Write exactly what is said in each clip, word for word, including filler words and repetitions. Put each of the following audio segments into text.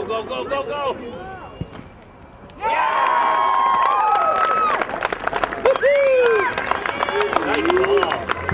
go, go, go, go! Nice ball.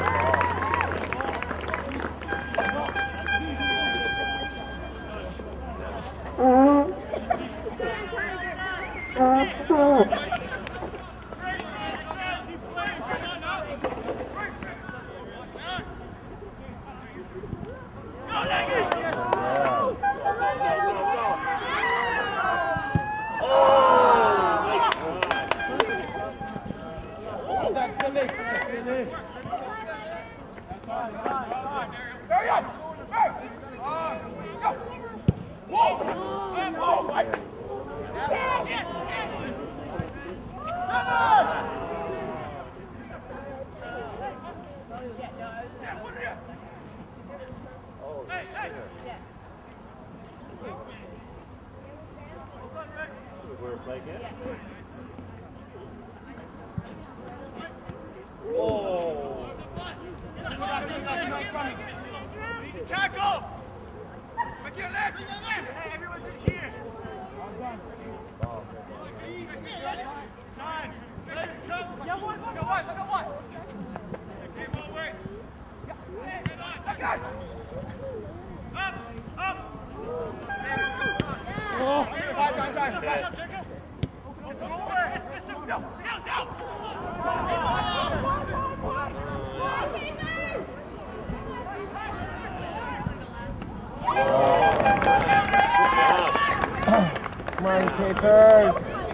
Come on, Capers.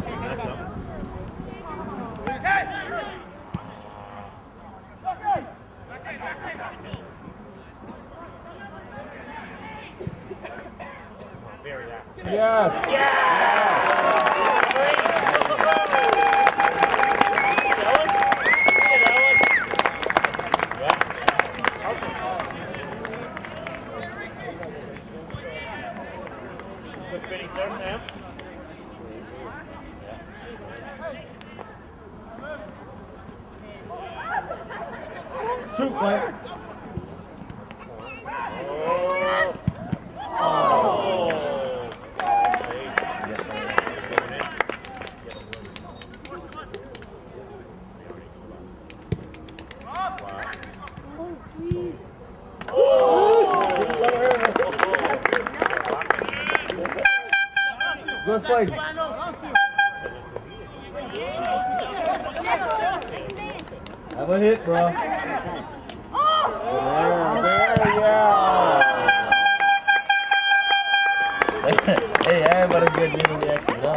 Yes. Good finish there, Sam. Shoot, Mike. Good fight. Have a hit, bro. There, there, yeah. Hey, everybody good little reaction, huh?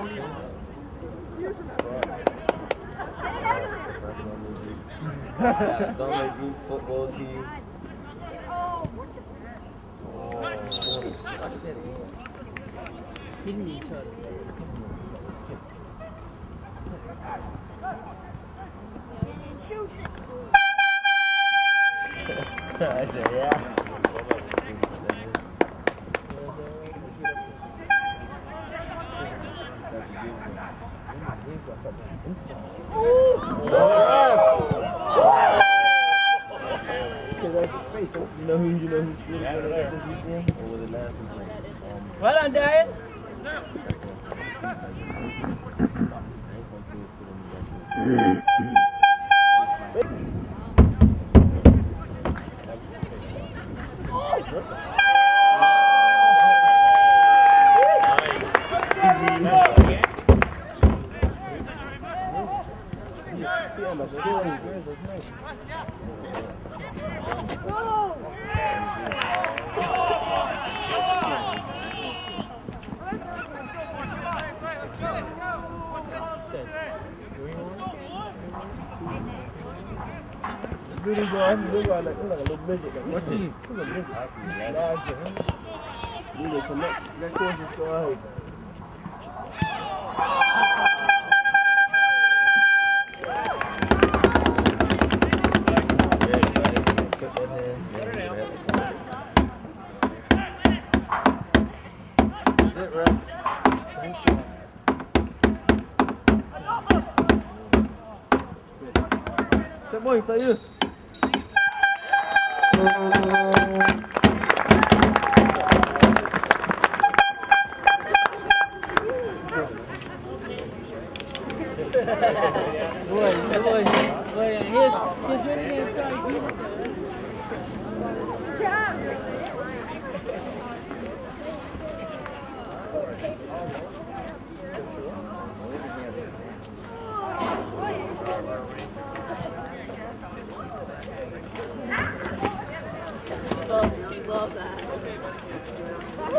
Don't let you football team. Hitting each other. I said, yeah. You know who you know who's really good at this weekend? Or was it last weekend? Um, well done, Darius. Really good. He look like, look like a little midget. Like, what's he? Look at this. Last year, huh? Really connect. That course is so high. C'est bon, sérieux.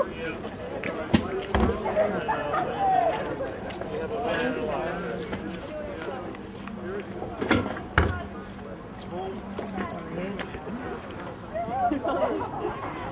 Yeah.